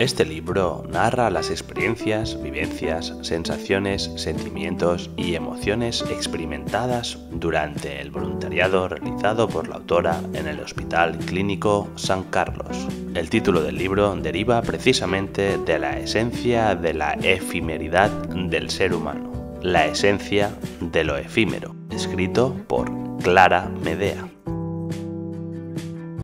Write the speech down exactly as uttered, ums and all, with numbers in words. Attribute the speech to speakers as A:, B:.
A: Este libro narra las experiencias, vivencias, sensaciones, sentimientos y emociones experimentadas durante el voluntariado realizado por la autora en el Hospital Clínico San Carlos. El título del libro deriva precisamente de la esencia de la efemeridad del ser humano, la esencia de lo efímero, escrito por Clara Medea.